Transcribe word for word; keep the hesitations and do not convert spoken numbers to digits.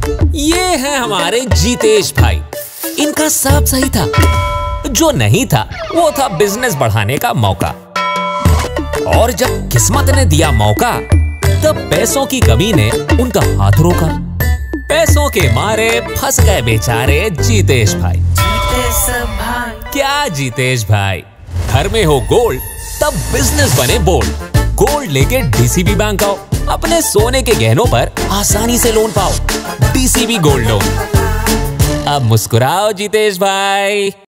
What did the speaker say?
ये है हमारे जीतेश भाई। इनका सब सही था, जो नहीं था वो था बिजनेस बढ़ाने का मौका। और जब किस्मत ने दिया मौका तब पैसों की कमी ने उनका हाथ रोका। पैसों के मारे फंस गए बेचारे जीतेश भाई। जीतेश भाई क्या जीतेश भाई, घर में हो गोल्ड तब बिजनेस बने बोल्ड। गोल्ड लेके डीसीबी बैंक आओ, अपने सोने के गहनों पर आसानी से लोन पाओ। DCB gold loan. अब मुस्कुराओ जीतेश भाई।